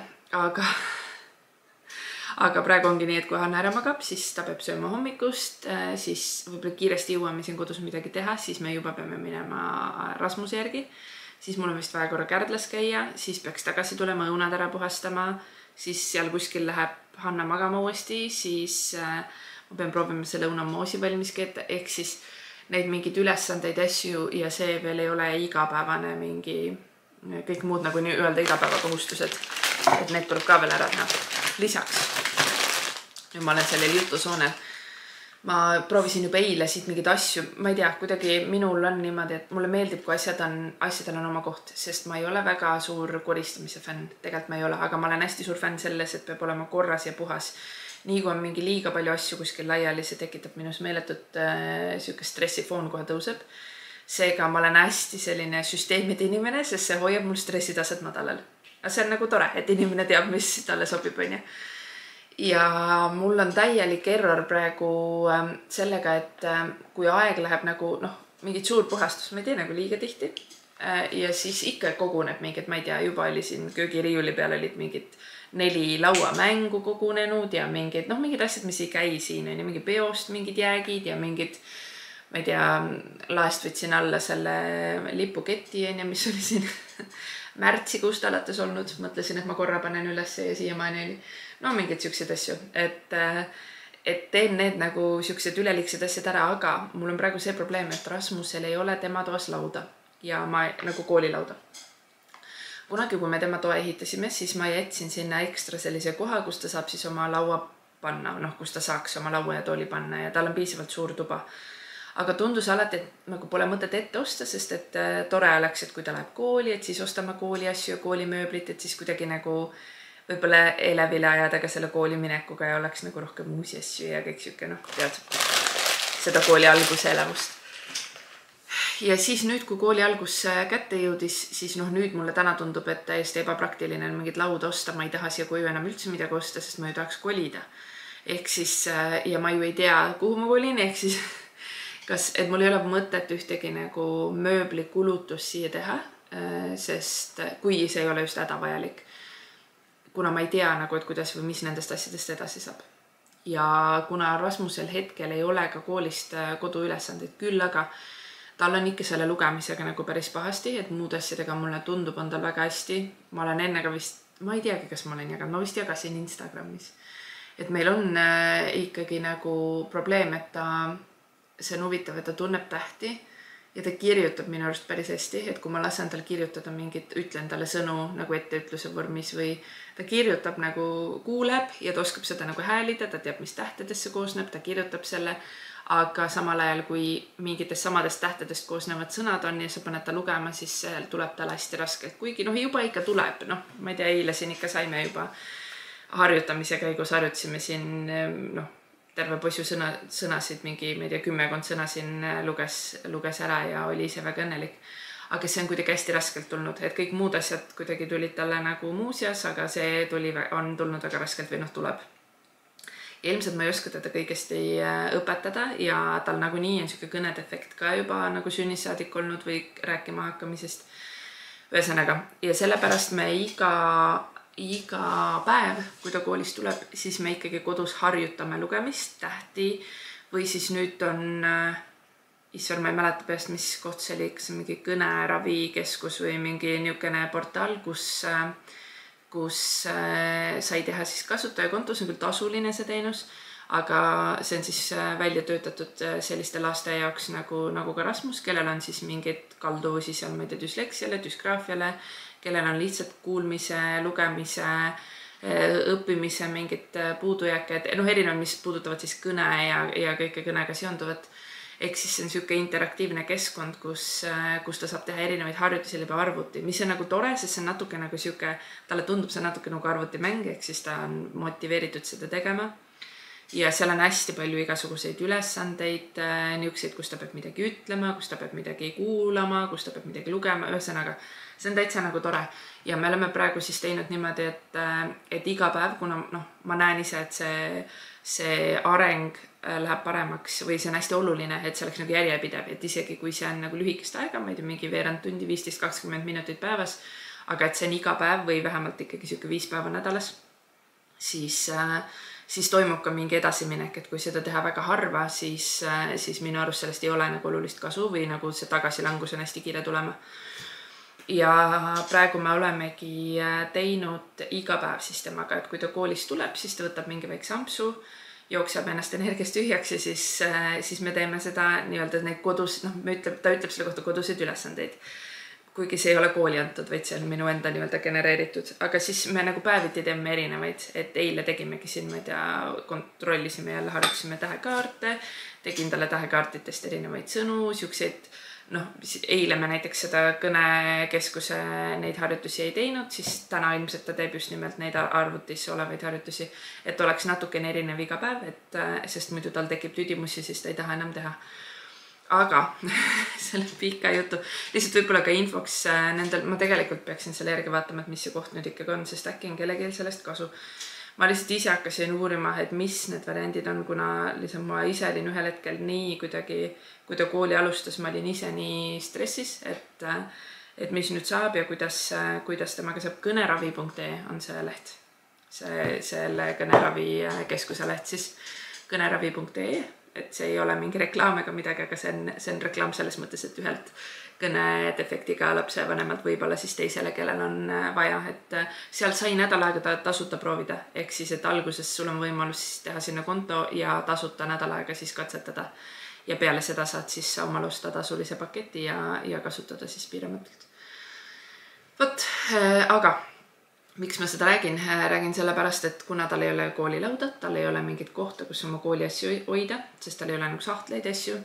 Aga praegu ongi nii, et kui Hanna ära magab, siis ta peab sööma hommikust, siis võib-olla kiiresti jõuame siin kodus midagi teha, siis me juba peame minema Rasmuse järgi. Siis mul on vist vaja korra Kärdlas käia, siis peaks tagasi tulema õunad ära puhastama. Siis seal kuskil läheb Hanna magama uuesti, siis ma pean proovima selle õunamoosi valmis keeta, ehk siis neid mingeid ülesandeid asju ja see veel ei ole igapäevane mingi, kõik muud nagu nii öelda igapäevakohustused, et need tuleb ka veel ära teha. Lisaks, nüüd ma olen sellel jutusoonel, ma proovisin juba eile siit mingeid asju, ma ei tea, kuidagi minul on niimoodi, et mulle meeldib, kui asjadel on oma koht, sest ma ei ole väga suur koristamise fänn, tegelikult ma ei ole, aga ma olen hästi suur fänn selles, et peab olema korras ja puhas. Nii kui on mingi liiga palju asju kuskil laiali, see tekitab minus meeletut stressifoon kohe tõuseb. Seega ma olen hästi selline süsteemide inimene, sest see hoiab mul stressitaset madalal. Aga see on nagu tore, et inimene teab, mis talle sobib, on ju. Ja mul on täielik error praegu sellega, et kui aeg läheb nagu, mingid suur puhastus, ma ei tee nagu liiga tihti. Ja siis ikka koguneb mingid, ma ei tea, juba oli siin köögiriiuli peal olid mingid 4 lauamängu kogunenud ja mingid asjad, mis ei käi siin, on ju, mingi peost mingid jäägid ja mingid, ma ei tea, laest võtsin alla selle lipuketi, on ju, mis oli siin märtsikuust alates olnud. Mõtlesin, et ma korra panen üles ja siiamaani oli. Mingid siuksed asju, et teen need nagu siuksed üleliigsed asjad ära, aga mul on praegu see probleem, et Rasmusel ei ole tema toas lauda ja ma nagu koolilauda. Kunagi, kui me tema toa ehitasime, siis ma jätsin sinna ekstra sellise koha, kus ta saab siis oma laua panna, kus ta saaks oma laua ja tooli panna ja tal on piisavalt suur tuba. Aga tundus alati, et nagu pole mõtet ette osta, sest et tore oleks, et kui ta läheb kooli, et siis ostame kooli asju ja koolimööblit, et siis kuidagi nagu võib-olla elevile ajada ka selle kooli minekuga ja oleks nagu rohkem uusi asju ja kõik siuke, tead, seda kooli alguse elavust. Ja siis nüüd, kui kooli algus kätte jõudis, siis nüüd mulle täna tundub, et täiesti ebapraktiline on mingid lauda osta, ma ei taha siia koju enam üldse midagi osta, sest ma ju tahaks kolida. Ehk siis, ja ma ju ei tea, kuhu ma kolin, ehk siis et mul ei ole mõtet ühtegi nagu mööblikulutus siia teha, sest kui see ei ole just hädavajalik, kuna ma ei tea nagu, et kuidas või mis nendest asjadest edasi saab. Ja kuna Rasmusel hetkel ei ole ka koolist koduülesandeid küll, aga tal on ikka selle lugemisega nagu päris pahasti, et muud asjadega mulle tundub, on tal väga hästi. Ma olen enne ka vist ma ei teagi, kas ma olen jaganud, ma vist jagasin Instagramis. Et meil on ikkagi nagu probleem, et see on huvitav, et ta tunneb tähti ja ta kirjutab minu arust päris hästi, et kui ma lasen tal kirjutada mingit, ütlen talle sõnu nagu etteütluse vormis või ta kirjutab nagu kuuleb ja ta oskab seda nagu häälida, ta teab, mis tähtedest see koosneb, ta kirjutab selle, aga samal ajal, kui mingitest samadest tähtedest koosnevad sõnad on ja sa paned ta lugema, siis tuleb tal hästi raskelt, kuigi juba ikka tuleb, ma ei tea, eile siin ikka saime juba harjutamise käigus harjutasime siin, terve possu sõnasid, mingi, ma ei tea, 10 sõna siin luges ära ja oli ise väga õnnelik. Aga see on kuidagi hästi raskelt tulnud, et kõik muud asjad kuidagi tulid talle nagu muuseas, aga see on tulnud väga raskelt või tuleb. Ja ilmselt ma ei oska teda kõigesti õpetada ja tal nagunii on siuke kõnedefekt ka juba nagu sünnisaadik olnud või rääkima hakkamisest. Ühesõnaga, ja sellepärast me iga päev, kui ta koolist tuleb, siis me ikkagi kodus harjutame lugemist, tähti või siis nüüd on, ma ei mäleta peast, mis koht see oli, kas mingi kõneravikeskus või mingi niisugune portaal, kus sai teha siis kasutajakonto, see on küll tasuline see teenus, aga see on siis välja töötatud selliste laste jaoks nagu ka Rasmus, kellel on siis mingeid kalduvusi seal, ma ei tea, düsleksiale, düsgraafiale, kellel on lihtsalt kuulmise, lugemise, õppimise mingid puudujääked, erinevad, mis puudutavad siis kõne ja kõike kõnega seonduvat. Ehk siis see on siuke interaktiivne keskkond, kus ta saab teha erinevaid harjutusi läbi arvuti, mis on nagu tore, sest see on natuke nagu siuke, talle tundub see natuke nagu arvutimäng, ehk siis ta on motiveeritud seda tegema. Ja seal on hästi palju igasuguseid ülesandeid, niisuguseid, kus ta peab midagi ütlema, kus ta peab midagi kuulama, kus ta peab midagi lugema, ühesõnaga, see on täitsa nagu tore. Ja me oleme praegu siis teinud niimoodi, et iga päev, kuna ma näen ise, et see areng läheb paremaks või see on hästi oluline, et see oleks nagu järjepidev, et isegi kui see on nagu lühikest aega, ma ei tea, mingi veerand tundi, 15-20 minutit päevas, aga et see on iga päev või vähemalt ikkagi siuke 5 päeva nädalas, siis toimub ka mingi edasiminek, et kui seda teha väga harva, siis minu arust sellest ei ole nagu olulist kasu või nagu see tagasilangus on hästi kiire tulema. Ja praegu me olemegi teinud iga päev siis temaga, et kui ta koolist tuleb, siis ta võtab mingi väikse ampsu, jookseb ennast energiast tühjaks ja siis me teeme seda nii-öelda neid kodus, ta ütleb selle kohta koduseid ülesandeid. Kuigi see ei ole kooli antud, vaid see on minu enda nii-öelda genereeritud. Aga siis me nagu päeviti teeme erinevaid, et eile tegimegi siin, ma ei tea, kontrollisime jälle, harjutasime tähekaarte, tegin talle tähekaartitest erinevaid sõnu, siukseid, eile me näiteks seda kõnekeskuse neid harjutusi ei teinud, siis täna ilmselt ta teeb just nimelt neid arvutis olevaid harjutusi, et oleks natukene erinev iga päev, sest muidu tal tekib tüdimusi, siis ta ei taha enam teha. Aga selle pika jutu, lihtsalt võib-olla ka infoks nendel, ma tegelikult peaksin selle järgi vaatama, et mis see koht nüüd ikkagi on, sest äkki on kellelgi sellest kasu. Ma lihtsalt ise hakkasin uurima, et mis need variandid on, kuna lihtsalt ma ise olin ühel hetkel nii kuidagi, kui ta kooli alustas, ma olin ise nii stressis, et mis nüüd saab ja kuidas temaga saab. Kõneravi.ee on see leht, selle kõneravikeskuse leht siis kõneravi.ee. Et see ei ole mingi reklaam ega midagi, aga see on reklaam selles mõttes, et ühelt kõnedefektiga lapsevanemalt võib-olla siis teisele, kellel on vaja, et seal sai nädal aega tasuta proovida. Ehk siis, et alguses sul on võimalus siis teha sinna konto ja tasuta nädal aega siis katsetada. Ja peale seda saad siis omal osta tasulise paketi ja kasutada siis piiramatult. Vot, aga miks ma seda räägin? Räägin sellepärast, et kuna tal ei ole koolilauda, tal ei ole mingit kohta, kus oma kooli asju hoida, sest tal ei ole nagu sahtleid asju.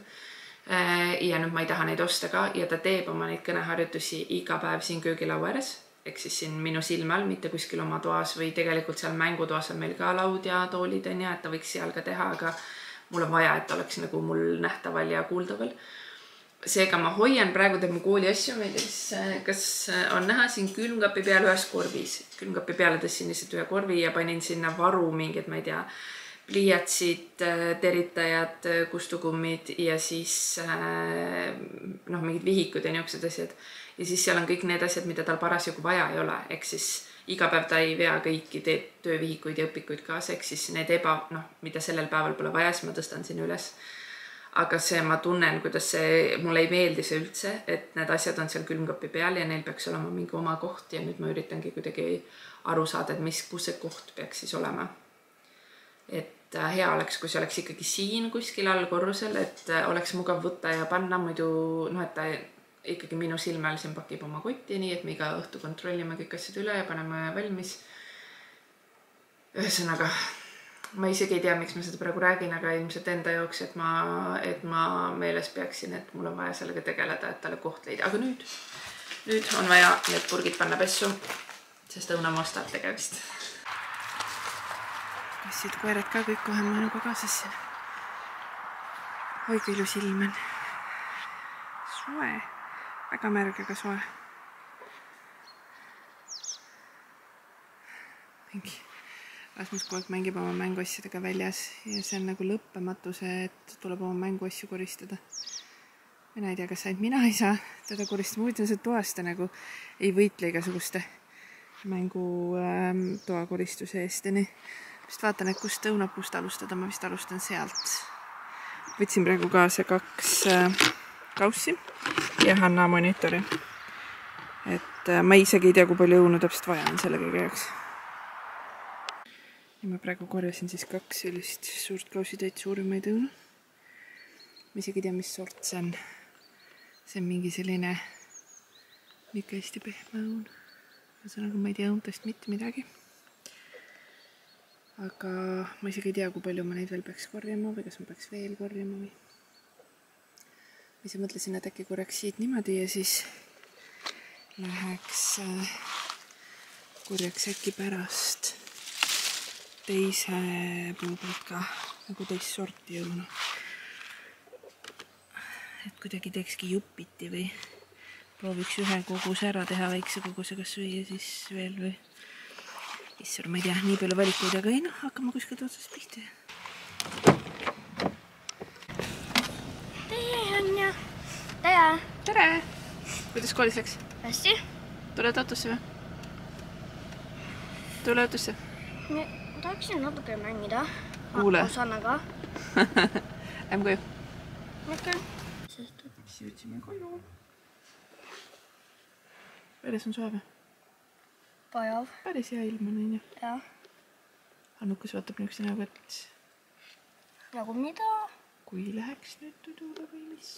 Ja nüüd ma ei taha neid osta ka ja ta teeb oma neid kõneharjutusi iga päev siin köögilaua ääres. Ehk siis siin minu silma all, mitte kuskil oma toas või tegelikult seal mängutoas on meil ka laud ja toolid on ja, et ta võiks seal ka teha, aga mul on vaja, et ta oleks nagu mul nähtaval ja kuuldaval. Seega ma hoian praegu tema kooli asju, kas on näha siin külmkapi peal ühes korvis. Külmkapi peale tõssin lihtsalt ühe korvi ja panin sinna varu mingid, ma ei tea, pliiatsid, teritajad, kustukummid ja siis mingid vihikud ja niisugused asjad. Ja siis seal on kõik need asjad, mida tal parasjagu vaja ei ole. Ehk siis iga päev ta ei vea kõiki töövihikuid ja õpikuid kaasa. Ehk siis need mida sellel päeval pole vaja, siis ma tõstan sinna üles. Aga see ma tunnen, kuidas mulle ei meeldi see üldse, et need asjad on seal külmkapi peal ja neil peaks olema mingi oma koht ja nüüd ma üritangi kuidagi aru saada, et kus see koht peaks siis olema. Et hea oleks, kui see oleks ikkagi siin kuskil all korrusel, et oleks mugav võtta ja panna, muidu et ta ikkagi minu silme all siin pakib oma kotti, nii et me iga õhtu kontrollime kõik asjad üle ja paneme valmis. Ühesõnaga, ma isegi ei tea, miks ma seda praegu räägin, aga ilmselt enda jooks, et ma meeles peaksin, et mul on vaja sellega tegeleda, et talle koht leida. Aga nüüd on vaja need purgid panna pessu, sest õunamoos tahab tegevist. Kassid, koerad ka kõik kohe minuga kaasas siin. Oi, kui ilus ilm on. Soe. Väga märg, aga soe. Rasmus kogu aeg mängib oma mänguasjadega väljas ja see on nagu lõppematu see, et tuleb oma mänguasju koristada. Mina ei tea, kas ainult mina ei saa teda koristada. Ma võitan see toast nagu ei võitle igasuguste mängu toakoristuse eest. Vist vaatan, et kust õunapuust alustada. Ma vist alustan sealt. Võtsin praegu kaasa 2 kaussi ja Hanna monitori. Et ma isegi ei tea, kui palju õunu täpselt vaja on selle kõige jaoks. Ja ma praegu korjasin siis 2 sellist suurt kausitäit suurimaid õunu. Ma isegi ei tea, mis sort see on. See on mingi selline ikka hästi pehme õun. Ühesõnaga, ma ei tea õuntast mitte midagi. Aga ma isegi ei tea, kui palju ma neid veel peaks korjama või kas ma peaks veel korjama või. Ma ise mõtlesin, et äkki korjaks siit niimoodi ja siis läheks korjaks äkki pärast teise puu pealt ka nagu teist sorti õunu. Et kuidagi teekski jupiti või prooviks ühe koguse ära teha väikse koguse kas või ja siis veel või. Issur, ma ei tea, nii palju valikuid, aga ei hakkama kuskilt otsast pihti. Tere, Anja. Tere. Tere! Kuidas koolis läks? Hästi. Tuled autosse või? Tule autosse. Ma tahaksin natuke mängida. Kuule. Osannaga. Lähme koju. Okei. Siis jõudsime koju. Veres on soe või? Pajav. Päris hea ilm on, on ju. Jah. Annukas vaatab niisuguse näoga, et Nagu mida? Kui läheks nüüd tudule või mis?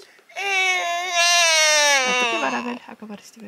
Natuke vara veel, aga varsti.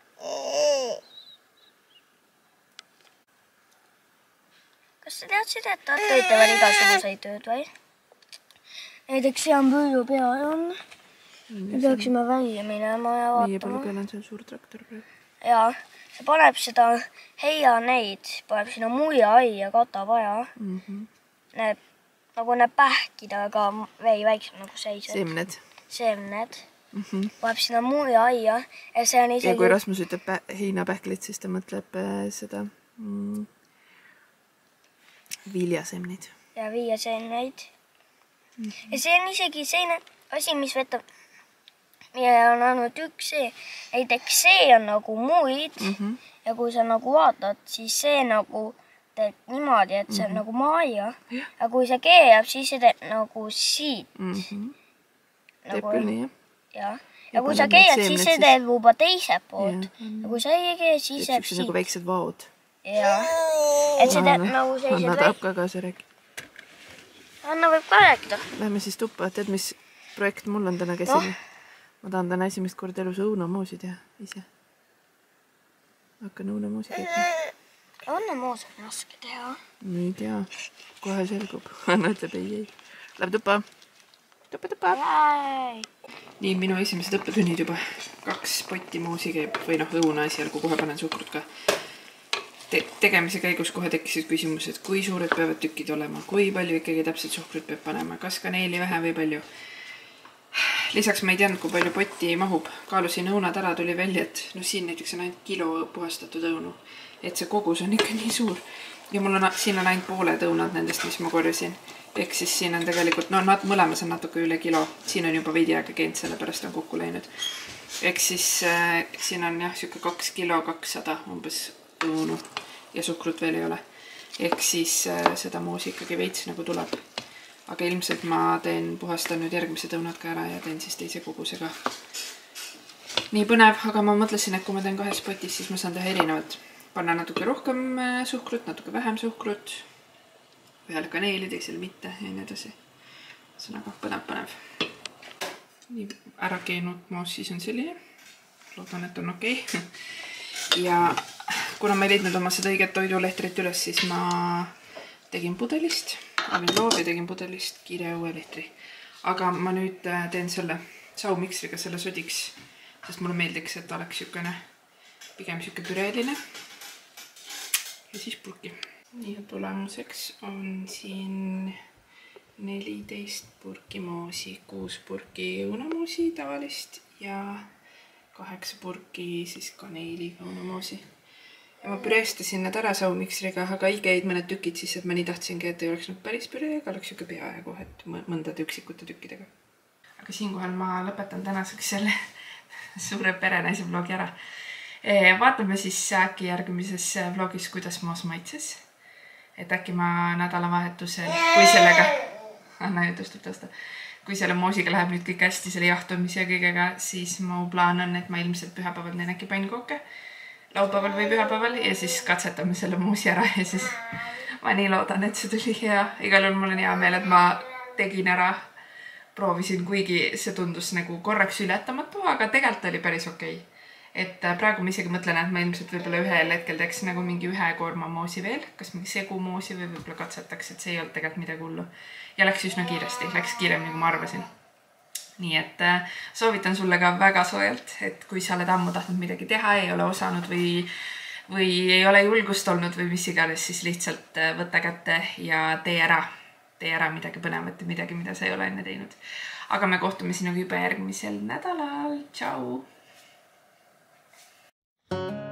Kas sa teadsid, et tatta ütlevad igasuguseid tööd või? Näiteks see on põllu peal on. Me peaksime välja minema ja vaatama. Meie põllu peal on seal suur traktor praegu. Jaa. See paneb seda heianeid, paneb sinna muiaaia, katab aja. Need, nagu need pähkid, aga vei väiksem nagu seised. Seemned. Paneb sinna muiaaia ja see on isegi... Ja kui Rasmus ütleb heinapähklit, siis ta mõtleb seda viljaseemneid. Ja viljaseemneid. Ja see on isegi selline asi, mis võtab... Ja on ainult üks see. Näiteks see on nagu muid ja kui sa nagu vaatad, siis see nagu teeb niimoodi, et see on nagu maaia. Ja kui see keerab, siis see teeb nagu siit. Teeb küll nii, jah? Ja kui sa keerad, siis see teeb juba teise poolt. Ja kui sa ei keerad, siis teeb siit. Nagu väiksed vaod. Jah. Et see teeb nagu sellised... Anna tahab ka kaasa rääkida. Anna võib ka rääkida. Lähme siis tuppa. Tead, mis projekt mul on täna käsil? Ma tahan täna esimest korda elus õunamoosi teha ise. Hakkan õunamoosi teha. Õunamoos on raske teha. No ei tea. Kohe selgub. Anna ütleb ei. Läheb tuppa. Tuppa. Nii, minu esimesed õppetunnid juba. 2 potti moosi käib. Või õuna esialgu, kohe panen suhkrut ka. Tegemise käigus kohe tekkisid küsimused, kui suured peavad tükid olema. Kui palju ikkagi täpselt suhkrut peab panema. Kas kaneeli vähe või palju. Lisaks ma ei teadnud, kui palju potti mahub. Kaalusin õunad ära, tuli välja, et siin näiteks on ainult kilo puhastatud õunu. Et see kogus on ikka nii suur. Ja mul on, siin on ainult pooled õunad nendest, mis ma korjasin. Ehk siis siin on tegelikult, mõlemas on natuke üle kilo. Siin on juba veidi aega käinud, sellepärast on kokku läinud. Ehk siis siin on jah, siuke 2 kilo 200 umbes õunu ja suhkrut veel ei ole. Ehk siis seda moosi ikkagi veits nagu tuleb. Aga ilmselt ma puhastan nüüd järgmised õunad ka ära ja teen siis teise kogusega. Nii põnev, aga ma mõtlesin, et kui ma teen 2 potis, siis ma saan teha erinevat. panna natuke rohkem suhkrut, natuke vähem suhkrut. Ühele kaneeli, teisele mitte ja nii edasi. Sõnaga põnev. Nii ära keenud moos siis on selline. Loodan, et on okei. Ja kuna ma ei leidnud oma seda õiget toidulehtrit üles, siis ma tegin pudelist. Olin loov ja tegin pudelist kiire uue lehtri. Aga ma nüüd teen selle saumiksriga selle sodiks, sest mulle meeldiks, et oleks pigem siuke püreeline. Ja siis purki. Nii ja tulemuseks on siin 14 purki moosi, 6 purki õunamoosi tavalist ja 8 purki siis kaneeliga õunamoosi. Ja ma püreestasin need ära saumiksriga, aga jäid mõned tükid siis, et ma nii tahtsingi, et ei oleks nüüd päris püree, aga oleks siuke peaaegu, et mõndade üksikute tükkidega. Aga siinkohal ma lõpetan tänaseks selle suure perenaise vlogi ära. Vaatame siis äkki järgmises vlogis, kuidas moos maitses. Et äkki ma nädalavahetusel, kui sellega, Anna jutustab tõsta, kui selle moosiga läheb nüüd kõik hästi selle jahtumise ja kõigega, siis mu plaan on, et ma ilmselt pühapäeval teen äkki pannkooke, laupäeval või pühapäeval ja siis katsetame selle moosi ära ja siis ma nii loodan, et see tuli hea. Igal juhul mul on hea meel, et ma tegin ära, proovisin, kuigi see tundus nagu korraks ületamatu, aga tegelikult oli päris okei. Et praegu ma isegi mõtlen, et ma ilmselt võib-olla ühel hetkel teeks nagu mingi 1 koorma moosi veel, kas mingi segumoosi või võib-olla katsetaks, et see ei olnud tegelikult midagi hullu. Ja läks üsna kiiresti, läks kiiremini, kui ma arvasin. Nii et soovitan sulle ka väga soojalt, et kui sa oled ammu tahtnud midagi teha, ei ole osanud või ei ole julgust olnud või mis iganes, siis lihtsalt võta kätte ja tee ära midagi põnevat ja midagi, mida sa ei ole enne teinud. Aga me kohtume sinuga juba järgmisel nädalal. Tšau!